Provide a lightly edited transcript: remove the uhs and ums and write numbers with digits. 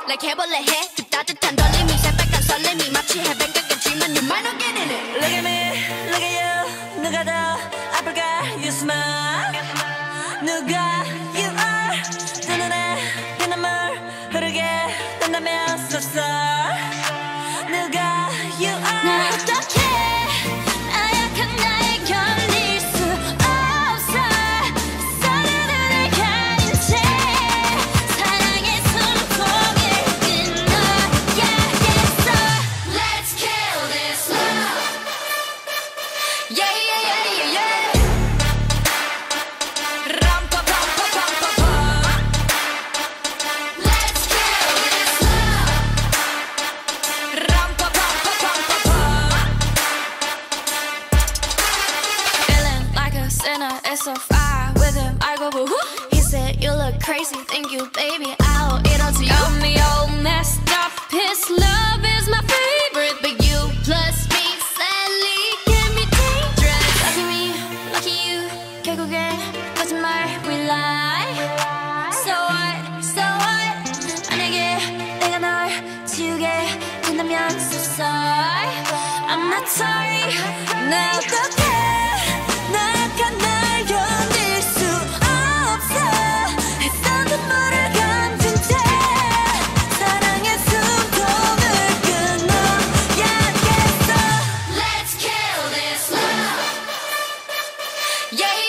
like 해볼래 해 그 따뜻한 떨림이 새빨간 설렘이 마치 해변가겠지만 you might not get in it. Look at me, look at you. 누가 더 아플까? You smile. 누가 you are. 두 눈에 피눈물 흐르게 된다면 so sorry. 누가 you are. 나 어떡해 나약한 나에 견딜 수 없어 서로를 가린 채 사랑의 숨통을 끊어야겠어. Let's kill this love. Yeah yeah yeah yeah yeah. 람파파파파파파. Let's kill this love. 람파파파파파파. Feeling like a sinner, it's so far with him. I go boo hoo. He said you look crazy, thank you, baby. I'll eat all to you. Got me all messed up. His love is my favorite, but you plus me sadly can be dangerous. Lucky me, lucky you. 결국엔 거짓말 we lie. So what, so what? 만약에 내가 널 지우게 된다면 so sorry. I'm not sorry. 나 어떡해 나약한 날 견딜 수 없어 했던 눈물을 감춘 채 사랑의 숨통을 끊어야겠어. Let's kill this love. Yeah